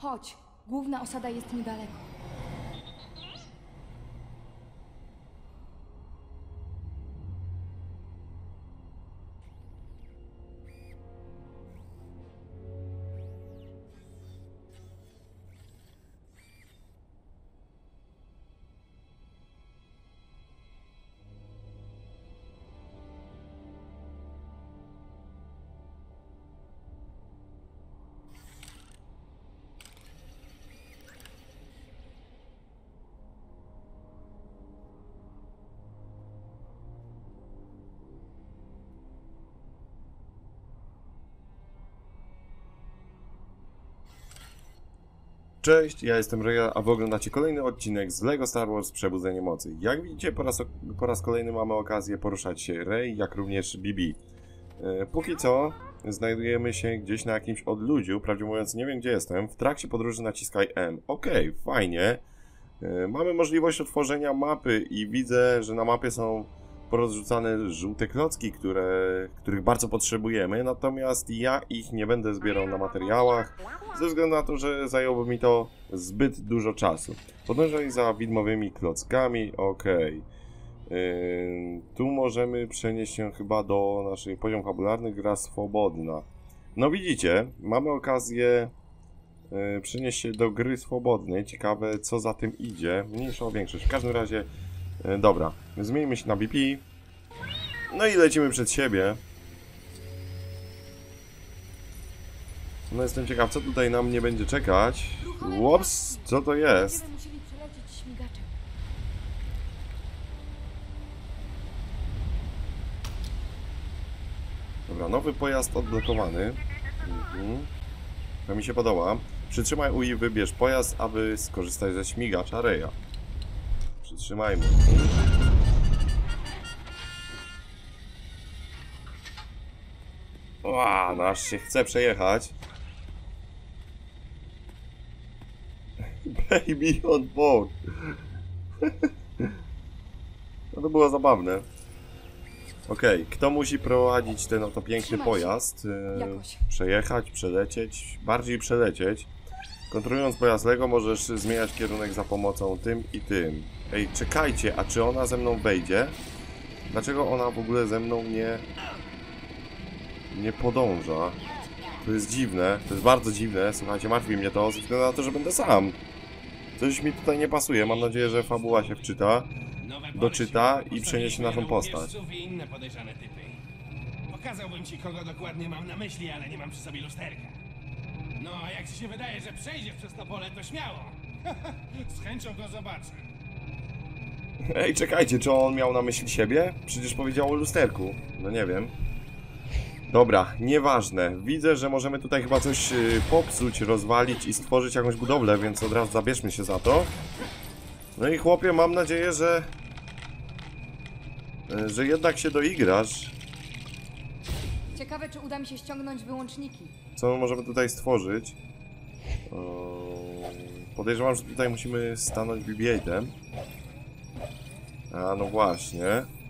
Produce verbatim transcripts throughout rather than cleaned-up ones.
Chodź, główna osada jest niedaleko. Cześć, ja jestem Reja, a wy oglądacie kolejny odcinek z LEGO Star Wars Przebudzenie Mocy. Jak widzicie, po raz, po raz kolejny mamy okazję poruszać się Rey, jak również B B. E, póki co znajdujemy się gdzieś na jakimś odludziu, prawdzie mówiąc nie wiem gdzie jestem. W trakcie podróży naciskaj M. Okej, okay, fajnie. E, mamy możliwość otworzenia mapy i widzę, że na mapie są porozrzucane żółte klocki, które, których bardzo potrzebujemy, natomiast ja ich nie będę zbierał na materiałach, ze względu na to, że zajęłoby mi to zbyt dużo czasu. Podążaj za widmowymi klockami, ok. Yy, tu możemy przenieść się chyba do naszych poziom fabularny, gra swobodna. No widzicie, mamy okazję yy, przenieść się do gry swobodnej. Ciekawe co za tym idzie, mniejsza o większość. W każdym razie dobra, zmieńmy się na B P. No i lecimy przed siebie. No jestem ciekaw, co tutaj na mnie będzie czekać. Łops, co to jest? Będziemy musieli przelecieć śmigaczem. Dobra, nowy pojazd odblokowany. Mhm. To mi się podoba. Przytrzymaj U i wybierz pojazd, aby skorzystać ze śmigacza Reya. Przytrzymajmy. Ła, no aż się chce przejechać. Baby on board. No to było zabawne. Okej, okay, kto musi prowadzić ten oto piękny pojazd? E, przejechać, przelecieć, bardziej przelecieć. Kontrolując pojazd LEGO możesz zmieniać kierunek za pomocą tym i tym. Ej, czekajcie, a czy ona ze mną wejdzie? Dlaczego ona w ogóle ze mną nie... nie podąża? To jest dziwne, to jest bardzo dziwne. Słuchajcie, martwi mnie to, ze względu na to, że będę sam. Coś mi tutaj nie pasuje. Mam nadzieję, że fabuła się wczyta, doczyta i przeniesie naszą postać. Pokazałbym ci, kogo dokładnie mam na myśli, ale nie mam przy sobie lusterka. No, a jak ci się wydaje, że przejdziesz przez to pole, to śmiało. Z chęcią go zobaczę. Ej, czekajcie, czy on miał na myśli siebie? Przecież powiedział o lusterku. No nie wiem. Dobra, nieważne. Widzę, że możemy tutaj chyba coś yy, popsuć, rozwalić i stworzyć jakąś budowlę, więc od razu zabierzmy się za to. No i chłopie, mam nadzieję, że... Yy, że jednak się doigrasz. Ciekawe, czy uda mi się ściągnąć wyłączniki. Co my możemy tutaj stworzyć? Yy, podejrzewam, że tutaj musimy stanąć B B osiem. A no właśnie.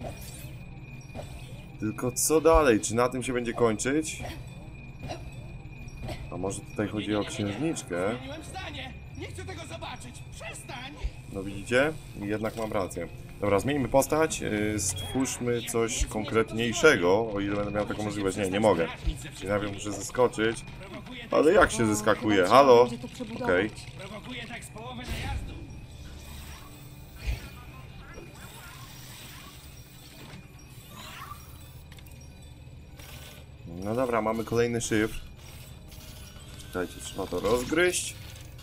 Tylko co dalej? Czy na tym się będzie kończyć? A może tutaj chodzi o księżniczkę? Nie chcę tego zobaczyć. Przestań! No widzicie? Jednak mam rację. Dobra, zmieńmy postać. Stwórzmy coś konkretniejszego, o ile będę miał taką możliwość. Nie, nie mogę. Czyli najpierw muszę zeskoczyć. Ale jak się zeskakuje? Halo? Okej. Prowokuje tak z połowy najazdu. No dobra, mamy kolejny szyfr. Czekajcie, trzeba to rozgryźć.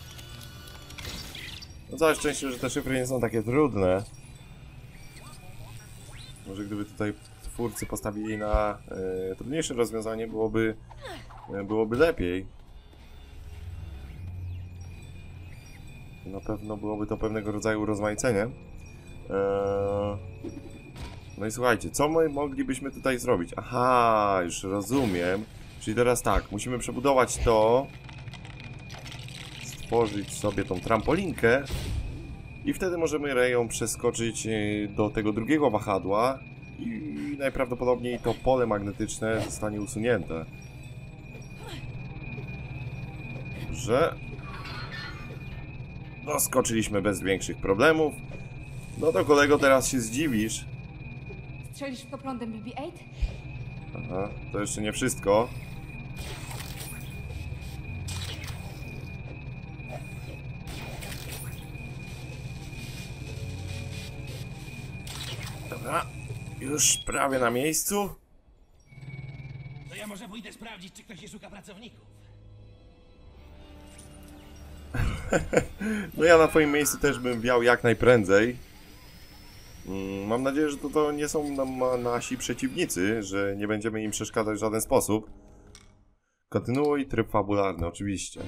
No całe szczęście, że te szyfry nie są takie trudne. Może gdyby tutaj twórcy postawili na e, trudniejsze rozwiązanie, byłoby, e, byłoby lepiej. Na pewno byłoby to pewnego rodzaju rozmaicenie. E, no i słuchajcie, co my moglibyśmy tutaj zrobić? Aha, już rozumiem. Czyli teraz tak, musimy przebudować to, stworzyć sobie tą trampolinkę i wtedy możemy Reją przeskoczyć do tego drugiego wahadła i najprawdopodobniej to pole magnetyczne zostanie usunięte. Że... Doskoczyliśmy bez większych problemów. No to kolego, teraz się zdziwisz. Strzelisz w to prądem B B osiem? Aha, to jeszcze nie wszystko. Dobra, już prawie na miejscu. To ja może pójdę sprawdzić, czy ktoś nie szuka pracowników. No ja na twoim miejscu też bym wiał jak najprędzej. Mm, Mam nadzieję, że to, to nie są nam nasi przeciwnicy, że nie będziemy im przeszkadzać w żaden sposób. Kontynuuj tryb fabularny, oczywiście.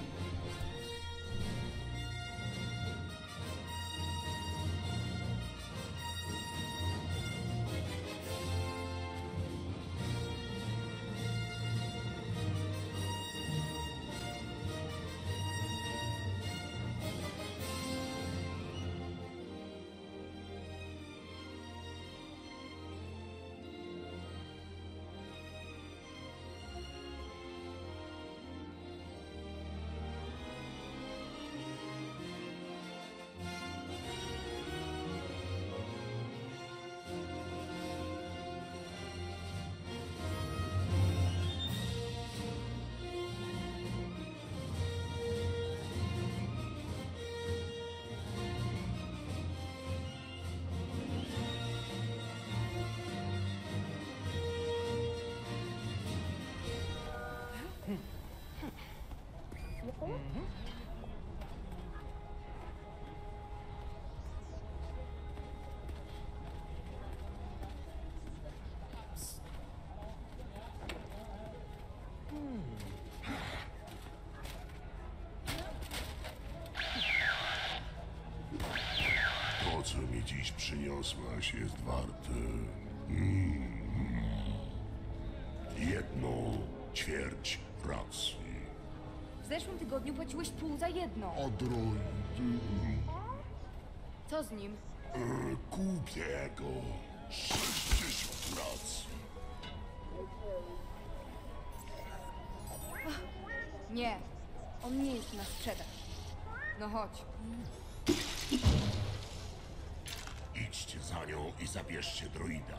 To, co mi dziś przyniosłaś, jest warte... Mm, jedną ćwierć racji. W zeszłym tygodniu płaciłeś pół za jedno. Androidy... Co z nim? E, kupię go. sześćdziesiąt racji. Nie, on nie jest na sprzedaż. No chodź. Idźcie za nią i zabierzcie droida.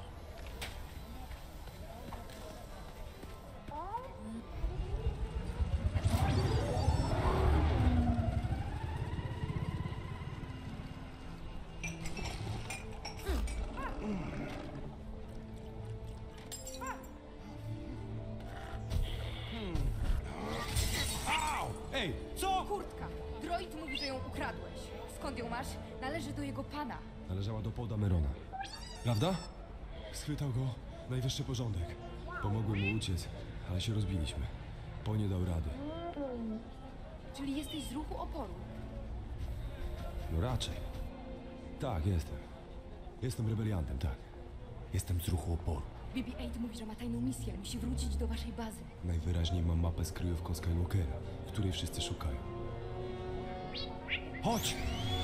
Ej, co? Kurtka. Droid mówi, że ją ukradłeś. Skąd ją masz? Należy do jego pana. Należała do Poda Merona. Prawda? Schwytał go najwyższy porządek. Pomogłem mu uciec, ale się rozbiliśmy. Po nie dał rady. Czyli jesteś z ruchu oporu. No raczej. Tak, jestem. Jestem rebeliantem, tak. Jestem z ruchu oporu. B B osiem mówi, że ma tajną misję. Musi wrócić do waszej bazy. Najwyraźniej mam mapę z kryjówką Skywalkera, w której wszyscy szukają. Chodź!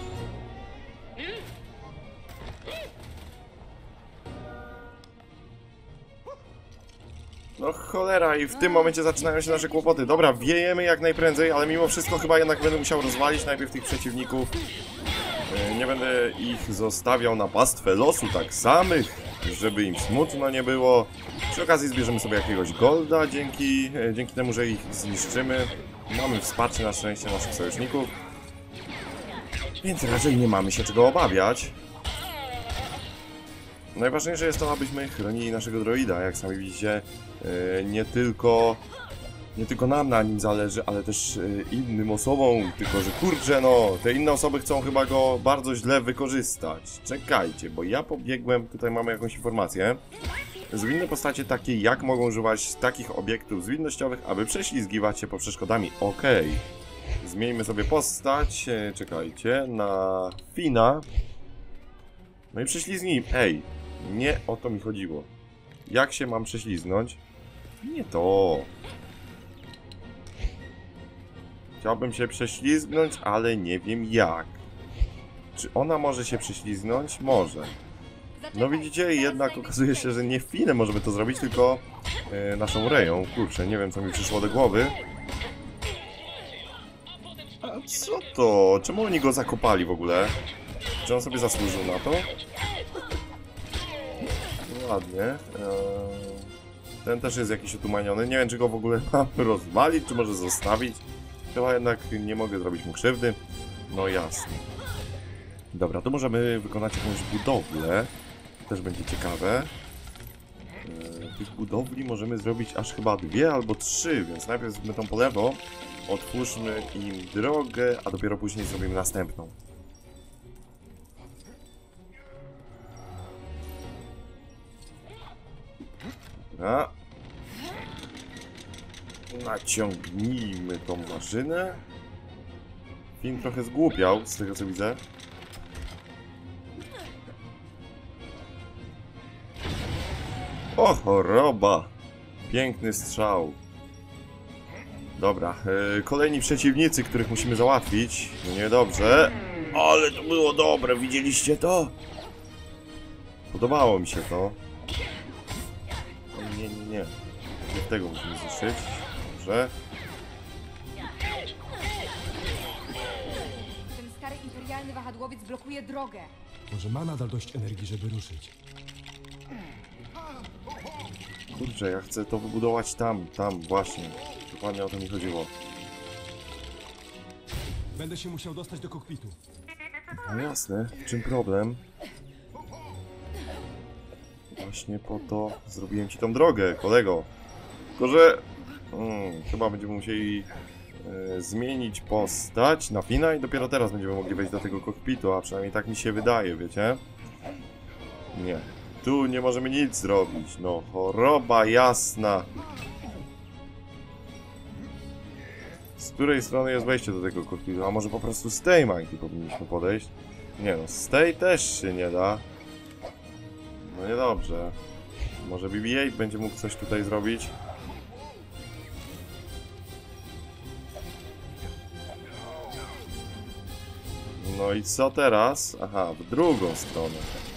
No cholera, i w tym momencie zaczynają się nasze kłopoty. Dobra, wiejemy jak najprędzej, ale mimo wszystko chyba jednak będę musiał rozwalić najpierw tych przeciwników. E, Nie będę ich zostawiał na pastwę losu tak samych, żeby im smutno nie było. Przy okazji zbierzemy sobie jakiegoś golda dzięki, e, dzięki temu, że ich zniszczymy. Mamy wsparcie na szczęście naszych sojuszników. Więc raczej nie mamy się czego obawiać. Najważniejsze jest to, abyśmy chronili naszego droida. Jak sami widzicie, e, nie tylko nie tylko nam na nim zależy, ale też e, innym osobom. Tylko że kurczę, no, te inne osoby chcą chyba go bardzo źle wykorzystać. Czekajcie, bo ja pobiegłem, tutaj mamy jakąś informację. Zwinne postacie takie jak mogą używać takich obiektów zwinnościowych, aby prześlizgiwać się po przeszkodami. Okej. Zmieńmy sobie postać, e, czekajcie, na Fina. No i prześlizgnij. Ej, nie o to mi chodziło. Jak się mam prześlizgnąć? Nie to. Chciałbym się prześlizgnąć, ale nie wiem jak. Czy ona może się prześlizgnąć? Może. No widzicie, jednak okazuje się, że nie Finem możemy to zrobić, tylko e, naszą Reją. Kurczę, nie wiem co mi przyszło do głowy. A co to? Czemu oni go zakopali w ogóle? Czy on sobie zasłużył na to? No ładnie. Eee, ten też jest jakiś otumaniony. Nie wiem, czy go w ogóle mam rozwalić, czy może zostawić. Chyba jednak nie mogę zrobić mu krzywdy. No jasne. Dobra, to możemy wykonać jakąś budowlę. Też będzie ciekawe. Eee, tych budowli możemy zrobić aż chyba dwie albo trzy, więc najpierw zrobimy tą po lewo. Otwórzmy im drogę, a dopiero później zrobimy następną. Dobra. Naciągnijmy tą maszynę. Film trochę zgłupiał, z tego co widzę. O, choroba! Piękny strzał. Dobra, yy, kolejni przeciwnicy, których musimy załatwić. No niedobrze. Ale to było dobre, widzieliście to? Podobało mi się to. Nie, nie, nie. Nie tego musimy zniszczyć. Dobrze. Ten stary imperialny wahadłowiec blokuje drogę. Może ma nadal dość energii, żeby ruszyć. Kurczę, ja chcę to wybudować tam, tam, właśnie. Dokładnie o to mi chodziło. Będę się musiał dostać do kokpitu. No jasne, w czym problem? Właśnie po to zrobiłem ci tą drogę, kolego. Tylko, że hmm, chyba będziemy musieli e, zmienić postać na Fina i dopiero teraz będziemy mogli wejść do tego kokpitu, a przynajmniej tak mi się wydaje, wiecie? Nie. Tu nie możemy nic zrobić, no choroba jasna. Z której strony jest wejście do tego kokpitu? A może po prostu z tej mańki powinniśmy podejść? Nie no, z tej też się nie da. No niedobrze. Może B B osiem będzie mógł coś tutaj zrobić? No i co teraz? Aha, w drugą stronę.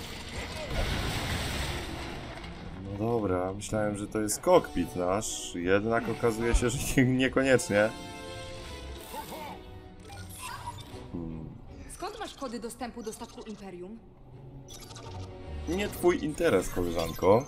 No dobra, myślałem, że to jest kokpit nasz. Jednak okazuje się, że niekoniecznie. Hmm. Skąd masz kody dostępu do statku Imperium? Nie twój interes, koleżanko.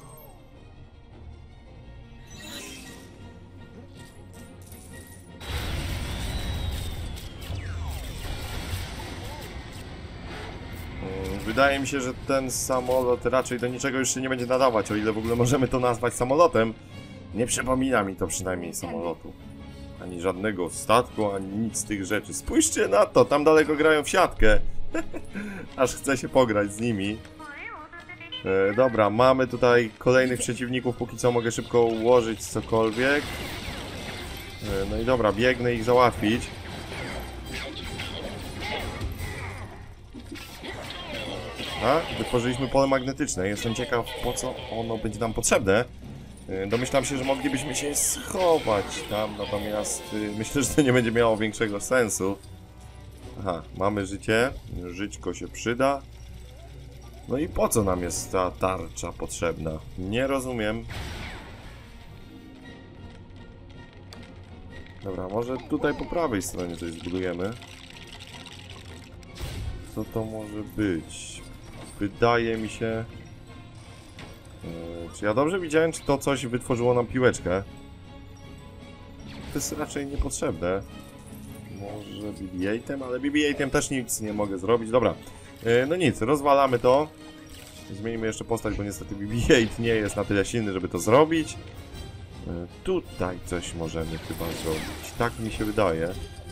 Wydaje mi się, że ten samolot raczej do niczego już się nie będzie nadawać, o ile w ogóle możemy to nazwać samolotem. Nie przypomina mi to przynajmniej samolotu. Ani żadnego statku, ani nic z tych rzeczy. Spójrzcie na to, tam daleko grają w siatkę. Aż chce się pograć z nimi. E, dobra, mamy tutaj kolejnych przeciwników, póki co mogę szybko ułożyć cokolwiek. E, no i dobra, biegnę ich załatwić. A, wytworzyliśmy pole magnetyczne. Jestem ciekaw, po co ono będzie nam potrzebne. E, domyślam się, że moglibyśmy się schować tam, natomiast y, myślę, że to nie będzie miało większego sensu. Aha, mamy życie. Żyćko się przyda. No i po co nam jest ta tarcza potrzebna? Nie rozumiem. Dobra, może tutaj po prawej stronie coś zbudujemy. Co to może być? Wydaje mi się... Yy, czy ja dobrze widziałem, czy to coś wytworzyło nam piłeczkę? To jest raczej niepotrzebne. Może B B osiem, ale B B osiem też nic nie mogę zrobić. Dobra. No nic, rozwalamy to. Zmienimy jeszcze postać, bo niestety B B osiem nie jest na tyle silny, żeby to zrobić. Tutaj coś możemy chyba zrobić. Tak mi się wydaje.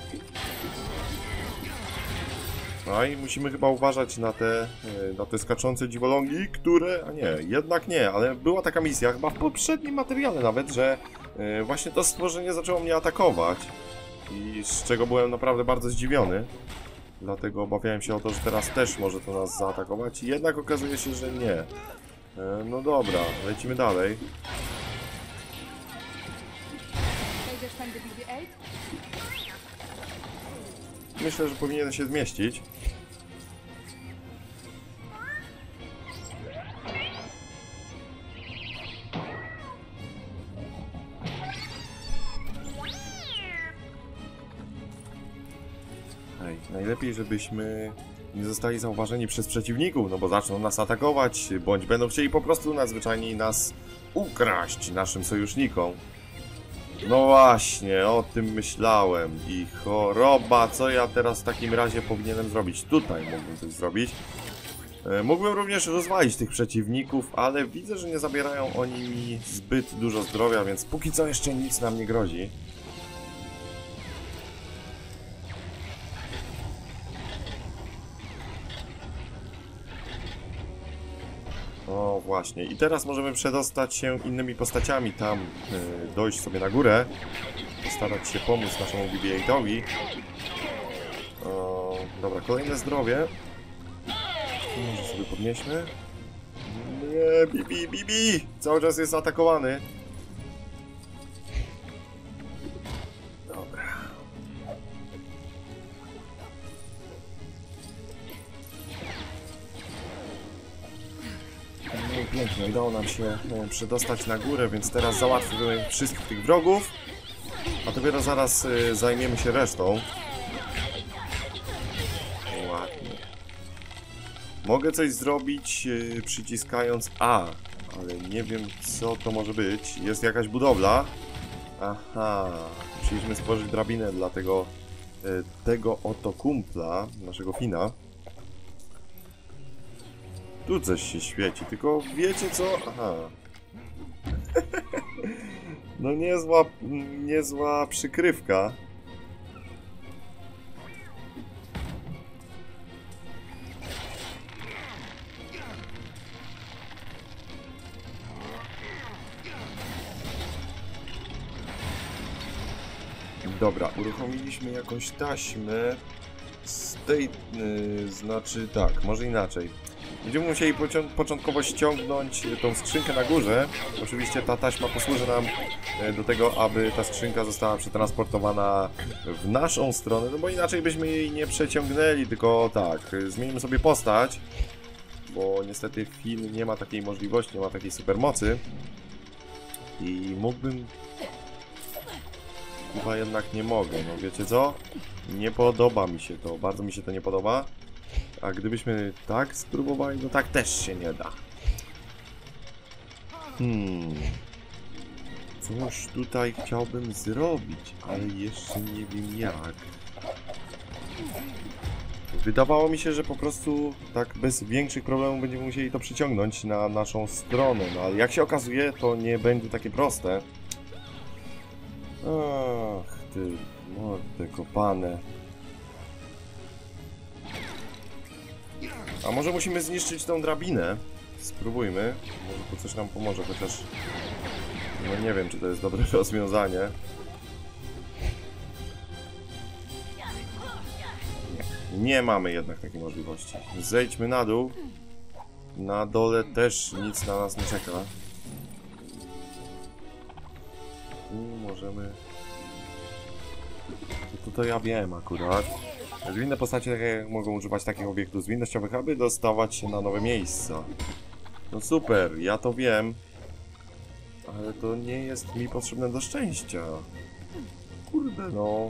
No i musimy chyba uważać na te, na te skaczące dziwolągi, które... A nie, jednak nie, ale była taka misja, chyba w poprzednim materiale nawet, że właśnie to stworzenie zaczęło mnie atakować. I z czego byłem naprawdę bardzo zdziwiony. Dlatego obawiałem się o to, że teraz też może to nas zaatakować. I jednak okazuje się, że nie. E, no dobra, lecimy dalej. Wejdziesz tędy B B osiem? Myślę, że powinien się zmieścić. Ej, najlepiej, żebyśmy nie zostali zauważeni przez przeciwników, no bo zaczną nas atakować, bądź będą chcieli po prostu nadzwyczajnie nas ukraść naszym sojusznikom. No właśnie, o tym myślałem. I choroba, co ja teraz w takim razie powinienem zrobić? Tutaj mógłbym coś zrobić. E, mógłbym również rozwalić tych przeciwników, ale widzę, że nie zabierają oni mi zbyt dużo zdrowia, więc póki co jeszcze nic nam nie grozi. O właśnie, i teraz możemy przedostać się innymi postaciami tam, yy, dojść sobie na górę, postarać się pomóc naszemu B B osiem. O, dobra, kolejne zdrowie. Może sobie podnieśmy. Nie, B B, B B! Cały czas jest atakowany. Dobra. No i pięknie, udało nam się e, przedostać na górę, więc teraz załatwimy wszystkich tych wrogów, a dopiero zaraz e, zajmiemy się resztą. Ładnie. Mogę coś zrobić e, przyciskając A, ale nie wiem, co to może być. Jest jakaś budowla. Aha, musieliśmy stworzyć drabinę dla tego, e, tego oto kumpla, naszego Fina. Tu coś się świeci, tylko wiecie co? Aha. No niezła, niezła przykrywka. Dobra, uruchomiliśmy jakąś taśmę z tej, yy, znaczy tak, może inaczej. Będziemy musieli początkowo ściągnąć tą skrzynkę na górze. Oczywiście ta taśma posłuży nam do tego, aby ta skrzynka została przetransportowana w naszą stronę, no bo inaczej byśmy jej nie przeciągnęli, tylko tak, zmienimy sobie postać, bo niestety Finn nie ma takiej możliwości, nie ma takiej supermocy i mógłbym... Chyba jednak nie mogę, no wiecie co? Nie podoba mi się to, bardzo mi się to nie podoba. A gdybyśmy tak spróbowali, no tak też się nie da. Hmm. Coś tutaj chciałbym zrobić, ale jeszcze nie wiem jak. Wydawało mi się, że po prostu tak bez większych problemów będziemy musieli to przyciągnąć na naszą stronę, no ale jak się okazuje, to nie będzie takie proste. Ach, ty mordę kopane. A może musimy zniszczyć tą drabinę? Spróbujmy. Może to coś nam pomoże, chociaż... No nie wiem, czy to jest dobre rozwiązanie. Nie, nie mamy jednak takiej możliwości. Zejdźmy na dół. Na dole też nic na nas nie czeka. Tu możemy... To, to ja wiem akurat. Zwinne postacie takie mogą używać takich obiektów zwinnościowych, aby dostawać się na nowe miejsca. No super, ja to wiem. Ale to nie jest mi potrzebne do szczęścia. Kurde no.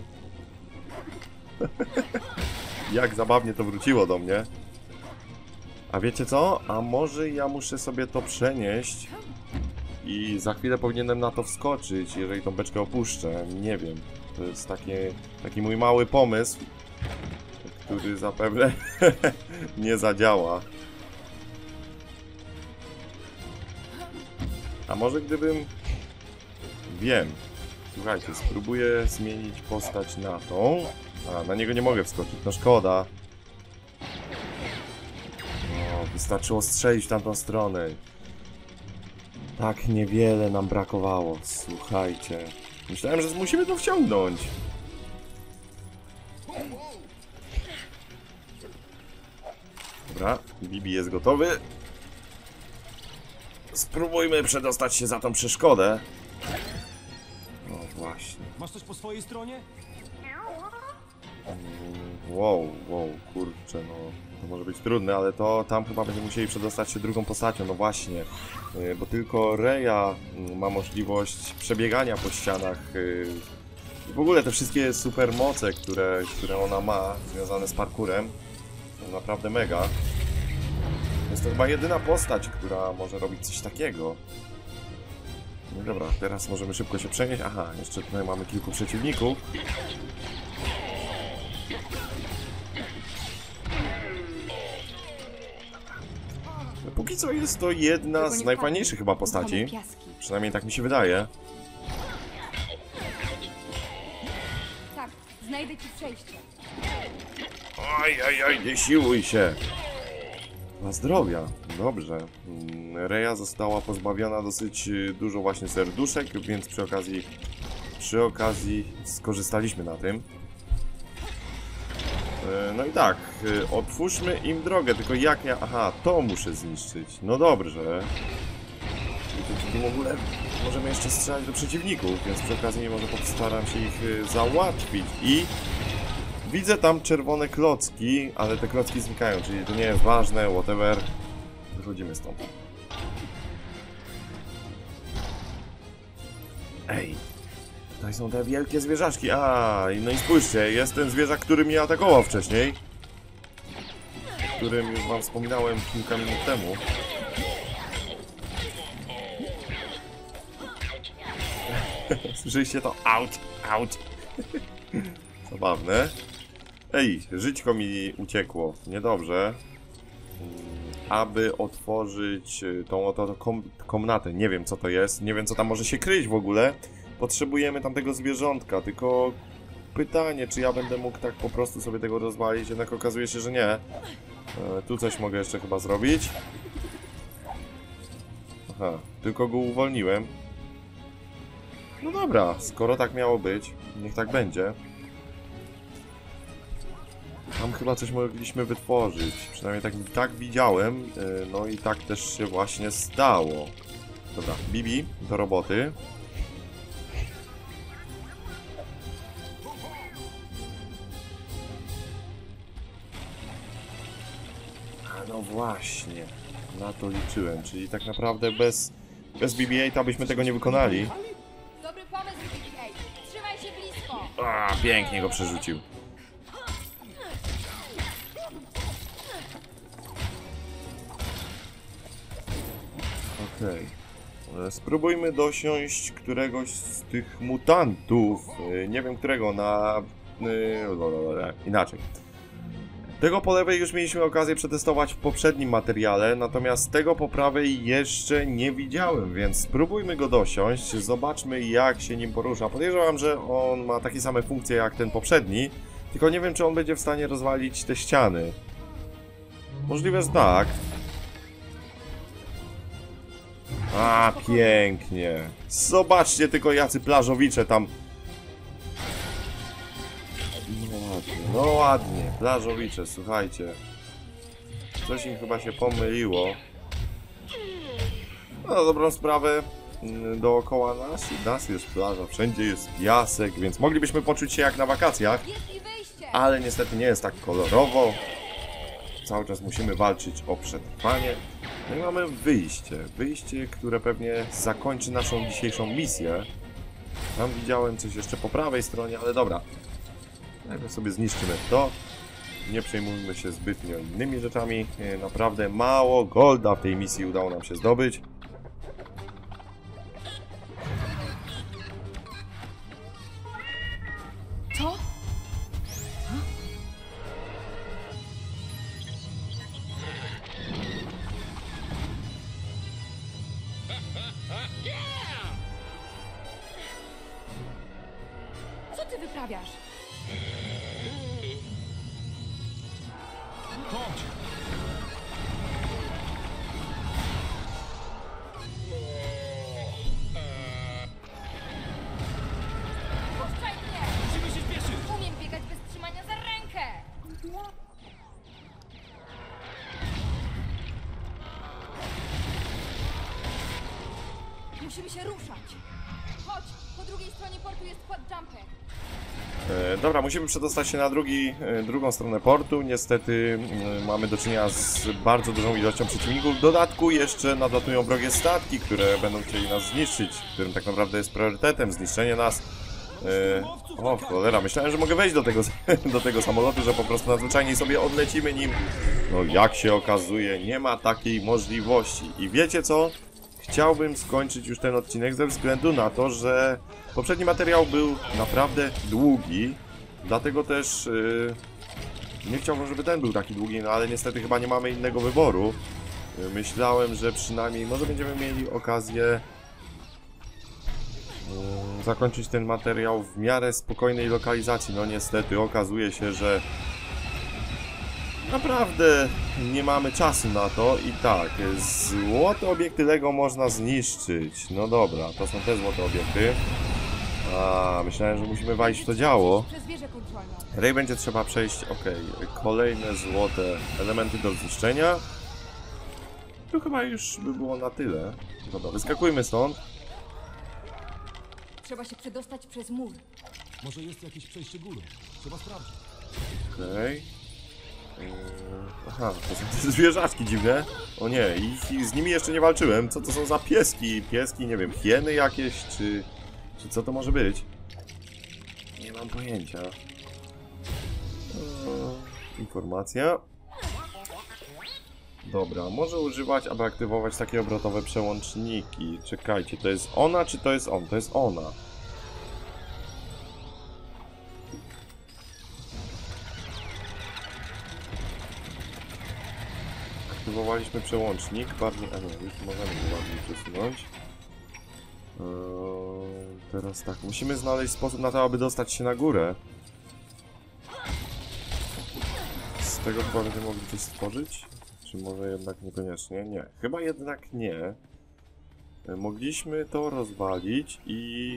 Jak zabawnie to wróciło do mnie. A wiecie co? A może ja muszę sobie to przenieść i za chwilę powinienem na to wskoczyć, jeżeli tą beczkę opuszczę. Nie wiem. To jest takie, taki mój mały pomysł, który zapewne nie zadziała. A może gdybym... Wiem. Słuchajcie, spróbuję zmienić postać na tą. A, na niego nie mogę wskoczyć, no szkoda. No, wystarczyło strzelić w tamtą stronę. Tak niewiele nam brakowało, słuchajcie. Myślałem, że musimy to wciągnąć. Dobra, Bibi jest gotowy. Spróbujmy przedostać się za tą przeszkodę. No właśnie. Masz coś po swojej stronie? Wow, wow, kurczę, no to może być trudne, ale to tam chyba będziemy musieli przedostać się drugą postacią, no właśnie. Bo tylko Reja ma możliwość przebiegania po ścianach W ogóle te wszystkie supermoce, które, które ona ma, związane z parkurem, są naprawdę mega. Jest to chyba jedyna postać, która może robić coś takiego. No dobra, teraz możemy szybko się przenieść. Aha, jeszcze tutaj mamy kilku przeciwników. Póki co jest to jedna z najfajniejszych chyba postaci. Przynajmniej tak mi się wydaje. Tak, znajdę ci przejście. Oj, oj, oj, nie siłuj się. Na zdrowia. Dobrze. Mm, Reja została pozbawiona dosyć y, dużo właśnie serduszek, więc przy okazji przy okazji skorzystaliśmy na tym. E, No i tak, y, otwórzmy im drogę, tylko jak ja... Aha, to muszę zniszczyć. No dobrze. I tu w ogóle możemy jeszcze strzelać do przeciwników, więc przy okazji może postaram się ich y, załatwić. I widzę tam czerwone klocki, ale te klocki znikają, czyli to nie jest ważne, whatever. Wychodzimy stąd. Ej, tutaj są te wielkie zwierzaczki. A, no i spójrzcie, jest ten zwierzak, który mnie atakował wcześniej. O którym już wam wspominałem kilka minut temu. Słyszeliście to? Out, out. Zabawne. Ej, żyćko mi uciekło. Niedobrze. Aby otworzyć tą oto kom komnatę. Nie wiem co to jest. Nie wiem co tam może się kryć w ogóle. Potrzebujemy tamtego zwierzątka. Tylko pytanie, czy ja będę mógł tak po prostu sobie tego rozwalić. Jednak okazuje się, że nie. E, tu coś mogę jeszcze chyba zrobić. Aha, tylko go uwolniłem. No dobra, skoro tak miało być, niech tak będzie. Tam chyba coś mogliśmy wytworzyć. Przynajmniej tak, tak widziałem. No i tak też się właśnie stało. Dobra, Bibi, do roboty. A no właśnie. Na to liczyłem. Czyli tak naprawdę bez, bez B B osiem byśmy tego nie wykonali. Dobry pomysł, B B osiem. Trzymaj się blisko. A, pięknie go przerzucił. Okej. Okay. Spróbujmy dosiąść któregoś z tych mutantów. Nie wiem którego, na... Inaczej. Tego po lewej już mieliśmy okazję przetestować w poprzednim materiale, natomiast tego po prawej jeszcze nie widziałem, więc spróbujmy go dosiąść, zobaczmy jak się nim porusza. Podejrzewam, że on ma takie same funkcje jak ten poprzedni, tylko nie wiem czy on będzie w stanie rozwalić te ściany. Możliwe, że tak. A, pięknie. Zobaczcie tylko jacy plażowicze tam. No ładnie, no ładnie. Plażowicze, słuchajcie. Coś im chyba się pomyliło. No na dobrą sprawę, dookoła nas, nas jest plaża, wszędzie jest piasek, więc moglibyśmy poczuć się jak na wakacjach. Jest i wyjście. Ale niestety nie jest tak kolorowo. Cały czas musimy walczyć o przetrwanie. No i mamy wyjście. Wyjście, które pewnie zakończy naszą dzisiejszą misję. Tam widziałem coś jeszcze po prawej stronie, ale dobra. Najpierw sobie zniszczymy to. Nie przejmujmy się zbytnio innymi rzeczami. Naprawdę mało golda w tej misji udało nam się zdobyć. Co? Co ty wyprawiasz? Chodź! Puszczaj mnie! Musimy się spieszyć! Umiem biegać bez trzymania za rękę! Musimy się ruszać! Chodź! Po drugiej stronie portu jest quad jumper. E, dobra, musimy przedostać się na drugi, e, drugą stronę portu. Niestety e, mamy do czynienia z bardzo dużą ilością przeciwników. W dodatku jeszcze nadlatują wrogie statki, które będą chcieli nas zniszczyć, którym tak naprawdę jest priorytetem zniszczenie nas. E, o cholera, myślałem, że mogę wejść do tego, do tego samolotu, że po prostu nadzwyczajnie sobie odlecimy nim. No jak się okazuje, nie ma takiej możliwości. I wiecie co? Chciałbym skończyć już ten odcinek ze względu na to, że poprzedni materiał był naprawdę długi. Dlatego też yy, nie chciałbym, żeby ten był taki długi, no ale niestety chyba nie mamy innego wyboru. Yy, myślałem, że przynajmniej może będziemy mieli okazję yy, zakończyć ten materiał w miarę spokojnej lokalizacji. No niestety okazuje się, że naprawdę nie mamy czasu na to i tak, złote obiekty Lego można zniszczyć. No dobra, to są te złote obiekty. A, myślałem, że musimy wejść w to działo. Przez wieżę kontrolną. Rej będzie trzeba przejść, okej, kolejne złote elementy do zniszczenia. To chyba już by było na tyle. Dobra, wyskakujmy stąd. Trzeba się przedostać przez mur. Może jest jakieś przejście górą. Trzeba sprawdzić. Okej. Yy, aha, to są te zwierzaczki dziwne. O nie, i, i z nimi jeszcze nie walczyłem. Co to są za pieski? Pieski, nie wiem, hieny jakieś, czy... Czy co to może być? Nie mam pojęcia. Eee, informacja. Dobra, może używać, aby aktywować takie obrotowe przełączniki. Czekajcie, to jest ona, czy to jest on? To jest ona. Aktywowaliśmy przełącznik. Bardziej... A nie, już możemy go bardziej przesunąć. Eee, teraz tak, musimy znaleźć sposób na to, aby dostać się na górę. Z tego chyba będziemy mogli coś stworzyć? Czy może jednak niekoniecznie? Nie, chyba jednak nie. Eee, mogliśmy to rozwalić i...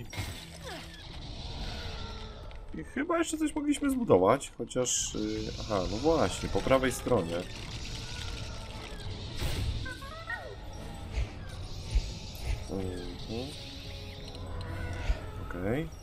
I chyba jeszcze coś mogliśmy zbudować, chociaż... Yy, aha, no właśnie, po prawej stronie. Mhm. Okej. Okay.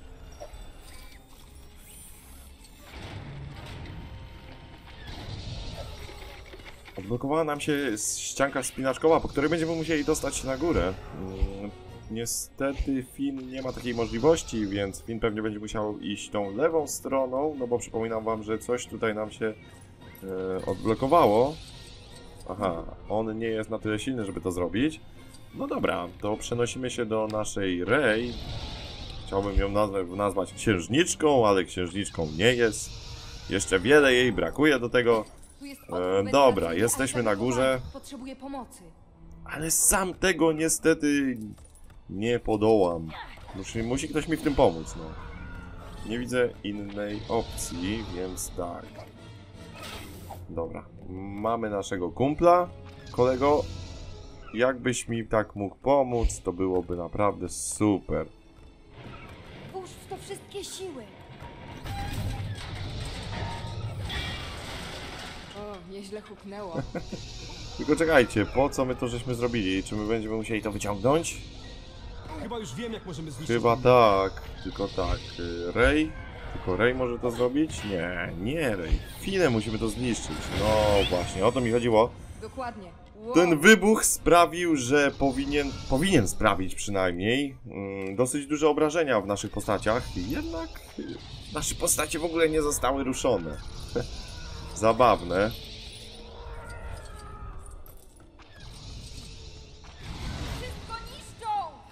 Odblokowała nam się ścianka wspinaczkowa, po której będziemy musieli dostać się na górę. Mm, niestety Finn nie ma takiej możliwości, więc Finn pewnie będzie musiał iść tą lewą stroną, no bo przypominam wam, że coś tutaj nam się e, odblokowało. Aha, on nie jest na tyle silny, żeby to zrobić. No dobra, to przenosimy się do naszej Rey. Chciałbym ją nazwa nazwać księżniczką, ale księżniczką nie jest. Jeszcze wiele jej brakuje do tego. Tu jest E, dobra, jesteśmy na górze. Potrzebuję pomocy. Ale sam tego niestety nie podołam. Musi, musi ktoś mi w tym pomóc, no. Nie widzę innej opcji, więc tak. Dobra, mamy naszego kumpla, kolego. Jakbyś mi tak mógł pomóc, to byłoby naprawdę super. Włóż w to wszystkie siły. O, nieźle huknęło. Tylko czekajcie, po co my to żeśmy zrobili? Czy my będziemy musieli to wyciągnąć? Chyba już wiem, jak możemy zniszczyć... Chyba tak, tylko tak. Rey? Tylko Rey może to zrobić? Nie, nie Rey. Finnę musimy to zniszczyć. No właśnie, o to mi chodziło. Dokładnie. Wow. Ten wybuch sprawił, że powinien, powinien sprawić przynajmniej mm, dosyć duże obrażenia w naszych postaciach. Jednak y, nasze postacie w ogóle nie zostały ruszone. Zabawne. Wszystko niszczą!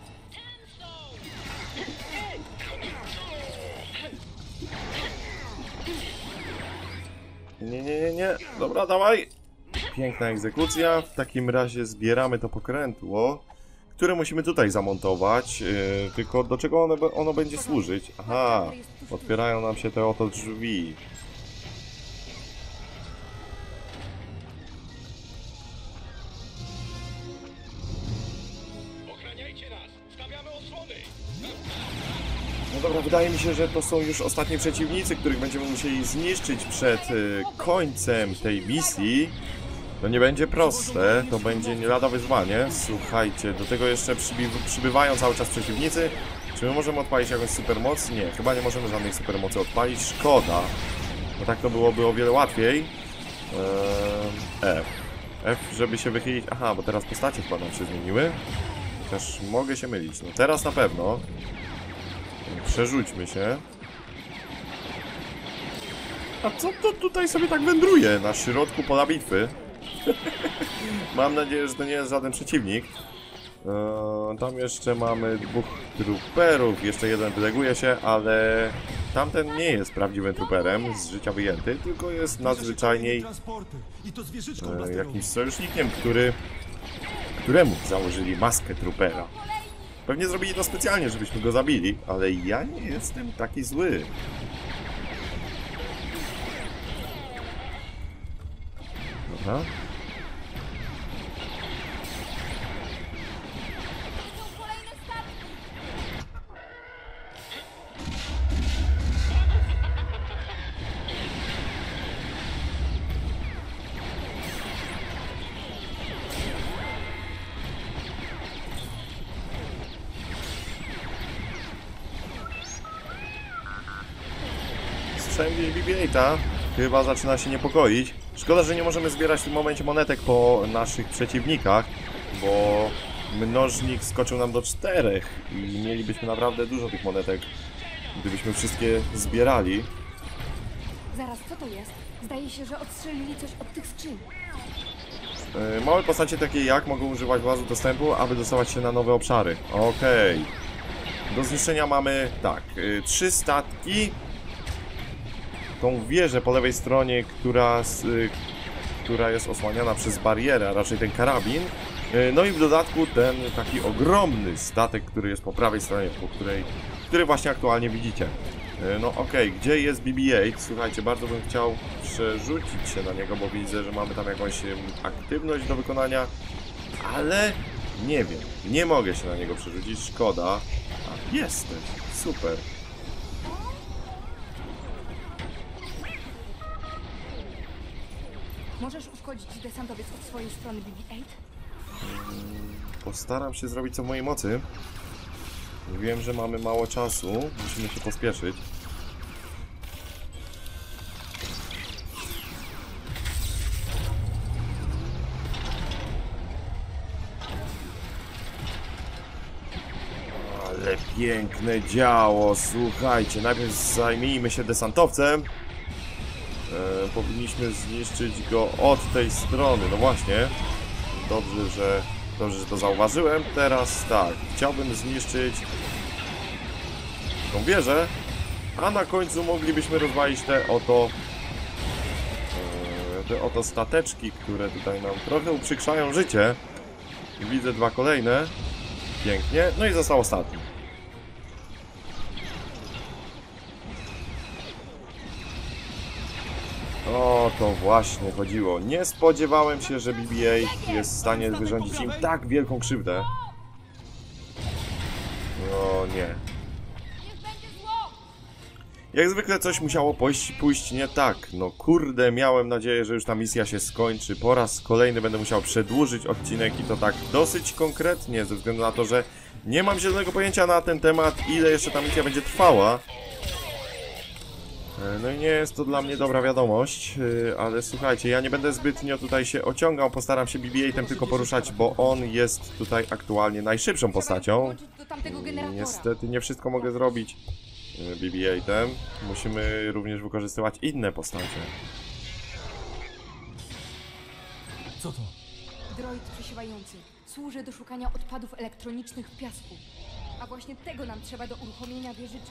Nie, nie, nie, nie. Dobra, dawaj. Piękna egzekucja. W takim razie zbieramy to pokrętło, które musimy tutaj zamontować. Yy, tylko do czego ono, ono będzie służyć? Aha, otwierają nam się te oto drzwi. Ochraniajcie nas! Stawiamy osłony! No dobra, wydaje mi się, że to są już ostatni przeciwnicy, których będziemy musieli zniszczyć przed y, końcem tej misji. To nie będzie proste, to będzie nie lada wyzwanie. Słuchajcie, do tego jeszcze przyby przybywają cały czas przeciwnicy. Czy my możemy odpalić jakąś supermoc? Nie, chyba nie możemy żadnej supermocy odpalić. Szkoda, bo tak to byłoby o wiele łatwiej. Eee, F. F, żeby się wychylić. Aha, bo teraz postacie chyba nam się zmieniły. Chociaż mogę się mylić. No teraz na pewno. Przerzućmy się. A co to tutaj sobie tak wędruje na środku pola bitwy? Mam nadzieję, że to nie jest żaden przeciwnik. Eee, tam jeszcze mamy dwóch truperów, jeszcze jeden wyleguje się, ale tamten nie jest prawdziwym truperem z życia wyjęty, tylko jest nadzwyczajniej e, jakimś sojusznikiem, który, któremu założyli maskę trupera. Pewnie zrobili to specjalnie, żebyśmy go zabili, ale ja nie jestem taki zły. Dobra. Strzęgli B B osiem chyba zaczyna się niepokoić. Szkoda, że nie możemy zbierać w tym momencie monetek po naszych przeciwnikach, bo mnożnik skoczył nam do czterech i mielibyśmy naprawdę dużo tych monetek, gdybyśmy wszystkie zbierali. Zaraz, co to jest? Zdaje się, że odstrzelili coś od tych skrzyń. Yy, małe postacie takie jak mogą używać włazu dostępu, aby dostawać się na nowe obszary. Okej. Okay. Do zniszczenia mamy, tak, yy, trzy statki. Tą wieżę po lewej stronie, która, y, która jest osłaniana przez barierę, a raczej ten karabin. Y, no i w dodatku ten taki ogromny statek, który jest po prawej stronie, po której, który właśnie aktualnie widzicie. Y, no okej, okay. Gdzie jest B B osiem? Słuchajcie, bardzo bym chciał przerzucić się na niego, bo widzę, że mamy tam jakąś y, aktywność do wykonania, ale nie wiem, nie mogę się na niego przerzucić, szkoda. A, jesteś, super. Możesz uszkodzić desantowiec od swojej strony B B osiem? Postaram się zrobić co w mojej mocy. Wiem, że mamy mało czasu. Musimy się pospieszyć. Ale piękne działo. Słuchajcie, najpierw zajmijmy się desantowcem. E, powinniśmy zniszczyć go od tej strony. No właśnie. Dobrze, że, dobrze, że to zauważyłem. Teraz tak. Chciałbym zniszczyć tą wieżę, a na końcu moglibyśmy rozwalić te oto e, te oto stateczki, które tutaj nam trochę uprzykrzają życie. Widzę dwa kolejne. Pięknie. No i został ostatni. O, to właśnie chodziło. Nie spodziewałem się, że B B osiem jest w stanie wyrządzić im tak wielką krzywdę. No nie. Jak zwykle coś musiało pójść, pójść nie tak. No kurde, miałem nadzieję, że już ta misja się skończy. Po raz kolejny będę musiał przedłużyć odcinek i to tak dosyć konkretnie, ze względu na to, że nie mam zielonego pojęcia na ten temat, ile jeszcze ta misja będzie trwała. No i nie jest to dla mnie dobra wiadomość, ale słuchajcie, ja nie będę zbytnio tutaj się ociągał, postaram się B B osiem tylko poruszać, bo on jest tutaj aktualnie najszybszą postacią. Niestety nie wszystko mogę zrobić B B osiem, musimy również wykorzystywać inne postacie. Co to? Droid przesiewający. Służy do szukania odpadów elektronicznych w piasku. A właśnie tego nam trzeba do uruchomienia wieżyczki.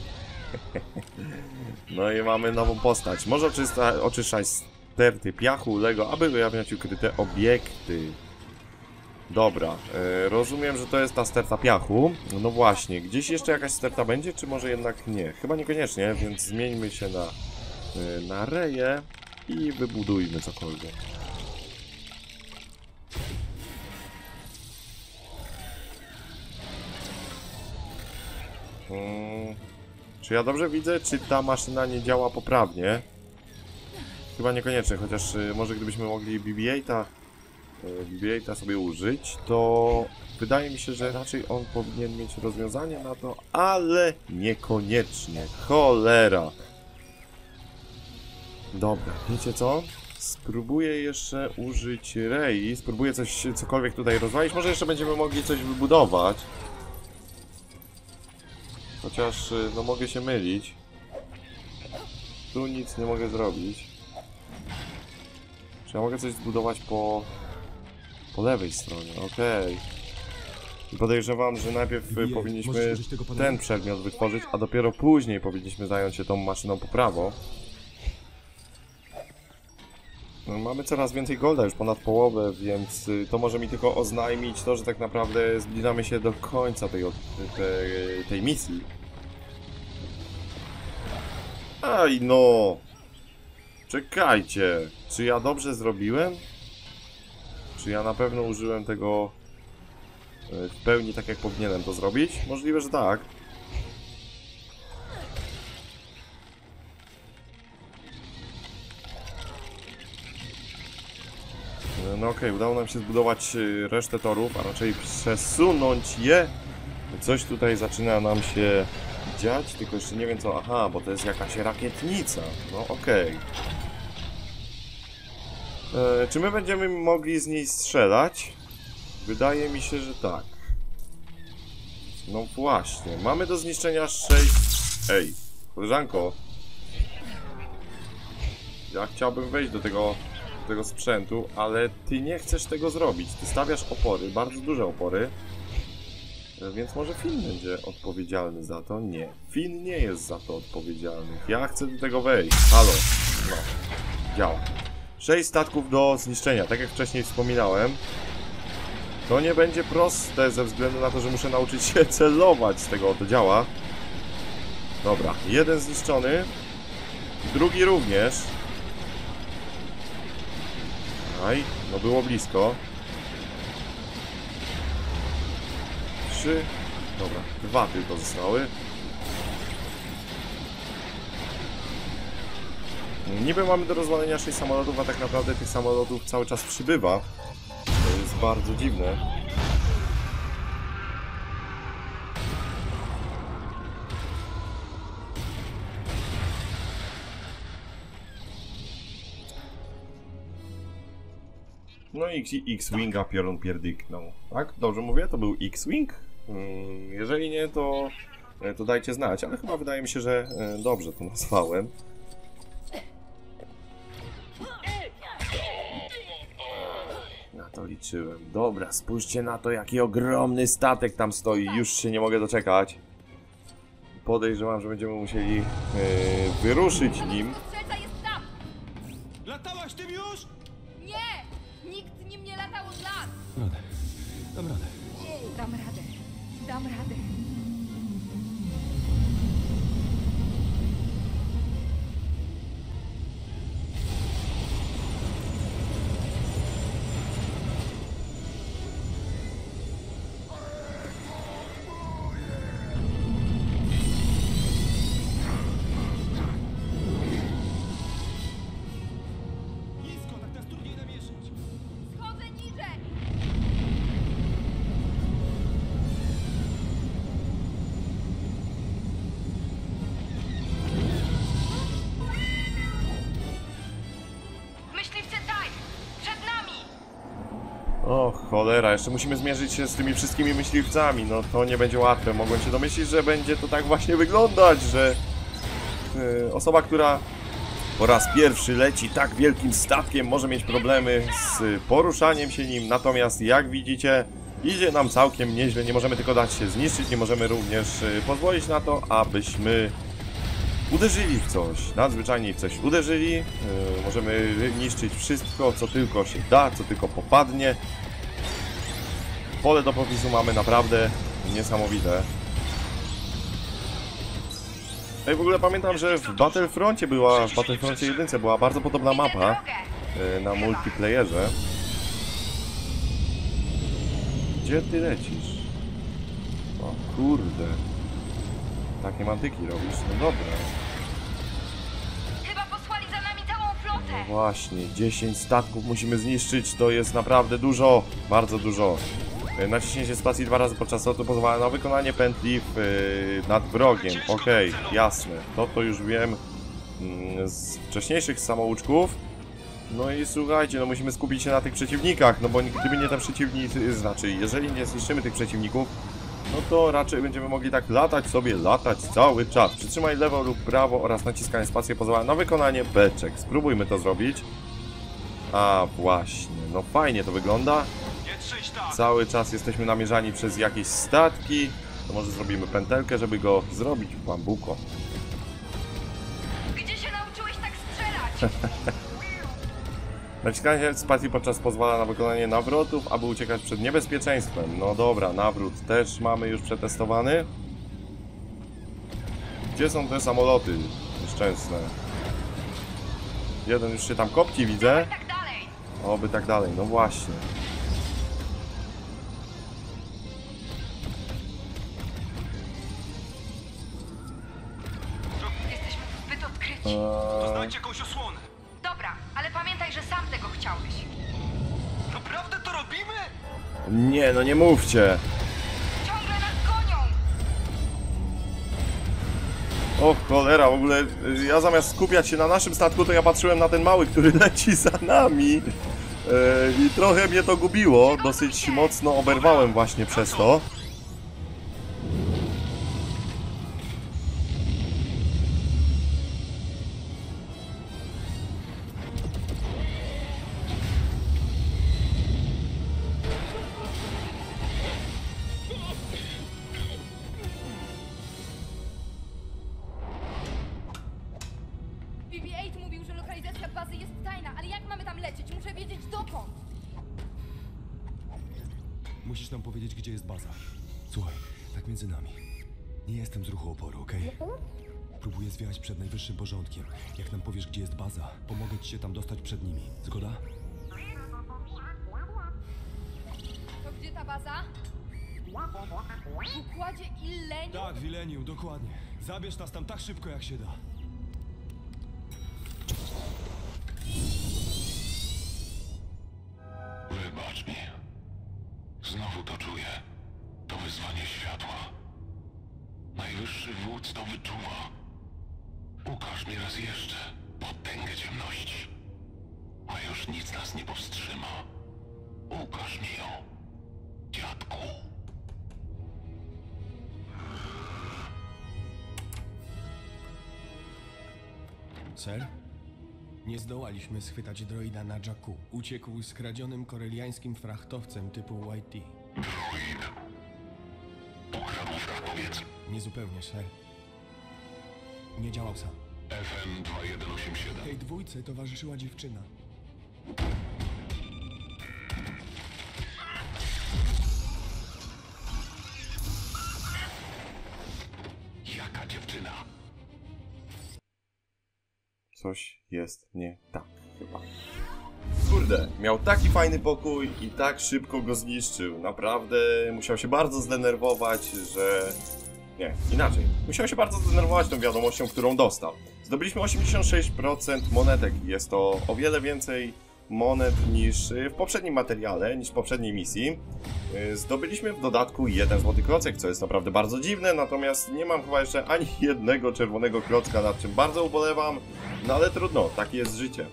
No i mamy nową postać. Może oczysta, oczyszczać sterty piachu, Lego, aby wyjawiać ukryte obiekty. Dobra, e, rozumiem, że to jest ta sterta piachu. No właśnie, gdzieś jeszcze jakaś sterta będzie, czy może jednak nie? Chyba niekoniecznie, więc zmieńmy się na, e, na reję i wybudujmy cokolwiek. Hmm. Czy ja dobrze widzę, czy ta maszyna nie działa poprawnie? Chyba niekoniecznie, chociaż y, może gdybyśmy mogli B B osiem B B osiem sobie użyć, to wydaje mi się, że raczej on powinien mieć rozwiązanie na to, ale niekoniecznie. Cholera! Dobra, wiecie co? Spróbuję jeszcze użyć rei, spróbuję coś, cokolwiek tutaj rozwalić. Może jeszcze będziemy mogli coś wybudować. chociaż y, no mogę się mylić. Tu nic nie mogę zrobić. Czy ja mogę coś zbudować po... po lewej stronie? Okej. I podejrzewam, że najpierw y, Wbijaj, powinniśmy możesz użyć tego panelu? ten przedmiot wytworzyć, a dopiero później powinniśmy zająć się tą maszyną po prawo. No, mamy coraz więcej golda, już ponad połowę, więc y, to może mi tylko oznajmić to, że tak naprawdę zbliżamy się do końca tej, od- tej, tej misji. Aj no! Czekajcie! Czy ja dobrze zrobiłem? Czy ja na pewno użyłem tego y, w pełni tak, jak powinienem to zrobić? Możliwe, że tak. No okej, udało nam się zbudować y, resztę torów, a raczej przesunąć je. Coś tutaj zaczyna nam się dziać, tylko jeszcze nie wiem co. Aha, bo to jest jakaś rakietnica. No okej. E, Czy my będziemy mogli z niej strzelać? Wydaje mi się, że tak. No właśnie, mamy do zniszczenia sześć... Ej, koleżanko. Ja chciałbym wejść do tego... tego sprzętu, ale ty nie chcesz tego zrobić. Ty stawiasz opory, bardzo duże opory. Więc może Finn będzie odpowiedzialny za to? Nie. Finn nie jest za to odpowiedzialny. Ja chcę do tego wejść. Halo. No. Działa. Sześć statków do zniszczenia. Tak jak wcześniej wspominałem. To nie będzie proste ze względu na to, że muszę nauczyć się celować z tego oto działa. Dobra. Jeden zniszczony. Drugi również. Aj, no było blisko. Trzy. Dobra, dwa tylko zostały. Niby mamy do rozwalenia sześć samolotów, a tak naprawdę tych samolotów cały czas przybywa. To jest bardzo dziwne. No i X-Winga piorun pierdyknął. Tak? Dobrze mówię? To był X-Wing? Hmm, jeżeli nie, to, to dajcie znać, ale chyba wydaje mi się, że dobrze to nazwałem. Na to liczyłem. Dobra, spójrzcie na to, jaki ogromny statek tam stoi. Już się nie mogę doczekać. Podejrzewam, że będziemy musieli yy, wyruszyć nim. Strzelca jest tam! Latałaś tym już? Nie! Nikt nim nie latał od lat! Radę. Dam radę. Dam radę. Dam radę. Nisko, tak nas trudniej namierzyć. Schodzę niżej! Myśliwcy Tide! Przed nami! O cholera, jeszcze musimy zmierzyć się z tymi wszystkimi myśliwcami. No to nie będzie łatwe. Mogłem się domyślić, że będzie to tak właśnie wyglądać, że yy, osoba, która po raz pierwszy leci tak wielkim statkiem, może mieć problemy z poruszaniem się nim. Natomiast jak widzicie, idzie nam całkiem nieźle. Nie możemy tylko dać się zniszczyć, nie możemy również yy, pozwolić na to, abyśmy uderzyli w coś, nadzwyczajnie w coś uderzyli. Yy, możemy niszczyć wszystko, co tylko się da, co tylko popadnie. Pole do popisu mamy naprawdę niesamowite. No i w ogóle pamiętam, że w Battlefroncie była, w Battlefroncie jeden była bardzo podobna mapa yy, na multiplayerze. Gdzie ty lecisz? O kurde. Takie mantyki robisz? No dobra. Chyba posłali za nami całą flotę! Właśnie, dziesięć statków musimy zniszczyć, to jest naprawdę dużo, bardzo dużo. Yy, Naciśnięcie spacji dwa razy podczas lotu pozwala na wykonanie pętli w, yy, nad wrogiem. Okej, jasne, to to już wiem yy, z wcześniejszych samouczków. No i słuchajcie, no musimy skupić się na tych przeciwnikach, no bo gdyby nie te przeciwnicy, znaczy jeżeli nie zniszczymy tych przeciwników, no to raczej będziemy mogli tak latać sobie, latać cały czas. Przytrzymaj lewo lub prawo oraz naciskanie spację pozwala na wykonanie beczek. Spróbujmy to zrobić. A właśnie, no fajnie to wygląda. Cały czas jesteśmy namierzani przez jakieś statki. To może zrobimy pętelkę, żeby go zrobić w bambuko. Gdzie się nauczyłeś tak strzelać? Naciskanie spacji podczas pozwala na wykonanie nawrotów, aby uciekać przed niebezpieczeństwem. No dobra, nawrót też mamy już przetestowany. Gdzie są te samoloty nieszczęsne? Jeden już się tam kopci, widzę. Tak dalej. Oby tak dalej, no właśnie. Jesteśmy tu zbyt odkryci. Eee, Znajdź jakąś osłonę. Dobra, ale pamiętaj, że sam tego chciałeś. Naprawdę to robimy? nie, no nie mówcie. Ciągle nas gonią. O cholera, w ogóle y, ja zamiast skupiać się na naszym statku, to ja patrzyłem na ten mały, który leci za nami. Yy, I trochę mnie to gubiło, dosyć mocno oberwałem właśnie przez to. B B osiem mówił, że lokalizacja bazy jest tajna, ale jak mamy tam lecieć? Muszę wiedzieć dokąd. Musisz nam powiedzieć, gdzie jest baza. Słuchaj, tak między nami. Nie jestem z ruchu oporu, okej? Próbuję zwiać przed najwyższym porządkiem. Jak nam powiesz, gdzie jest baza, pomogę ci się tam dostać przed nimi. Zgoda? To gdzie ta baza? W układzie Illenium? Tak, Wilenium, dokładnie. Zabierz nas tam tak szybko, jak się da. Wybacz mi. Znowu to czuję. To wyzwanie światła. Najwyższy wódz to wyczuwa. Ukaż mi raz jeszcze potęgę ciemności. A już nic nas nie powstrzyma. Ukaż mi ją, dziadku. Ser? Nie zdołaliśmy schwytać droida na Jakku. Uciekł z kradzionym koreliańskim frachtowcem typu Y T. Druid. Ukradł frachowiec. Niezupełnie, ser. Nie działał sam. F M dwa jeden osiem siedem. Tej dwójce towarzyszyła dziewczyna. Jaka dziewczyna? Coś jest nie tak chyba. Kurde, miał taki fajny pokój i tak szybko go zniszczył. Naprawdę musiał się bardzo zdenerwować, że... Nie, inaczej. Musiał się bardzo zdenerwować tą wiadomością, którą dostał. Zdobyliśmy osiemdziesiąt sześć procent monetek. Jest to o wiele więcej monet niż w poprzednim materiale, niż w poprzedniej misji. Zdobyliśmy w dodatku jeden złoty klocek, co jest naprawdę bardzo dziwne, natomiast nie mam chyba jeszcze ani jednego czerwonego klocka, nad czym bardzo ubolewam. No ale trudno, takie jest życie.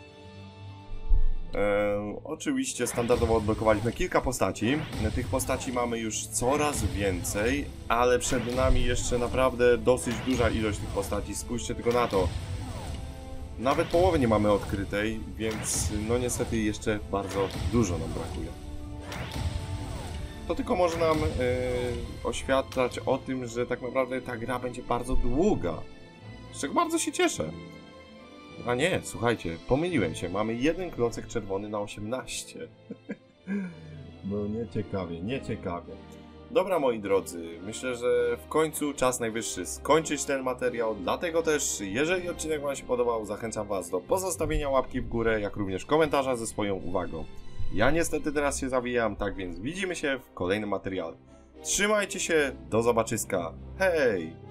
Eee, oczywiście standardowo odblokowaliśmy kilka postaci. Tych postaci mamy już coraz więcej, ale przed nami jeszcze naprawdę dosyć duża ilość tych postaci. Spójrzcie tylko na to. Nawet połowy nie mamy odkrytej, więc no niestety jeszcze bardzo dużo nam brakuje. To tylko może nam yy, oświadczać o tym, że tak naprawdę ta gra będzie bardzo długa. Z czego bardzo się cieszę. A nie, słuchajcie, pomyliłem się. Mamy jeden klocek czerwony na osiemnaście. No nieciekawie, nieciekawie. Dobra, moi drodzy, myślę, że w końcu czas najwyższy skończyć ten materiał, dlatego też, jeżeli odcinek wam się podobał, zachęcam was do pozostawienia łapki w górę, jak również komentarza ze swoją uwagą. Ja niestety teraz się zawijam, tak więc widzimy się w kolejnym materiale. Trzymajcie się, do zobaczyska, hej!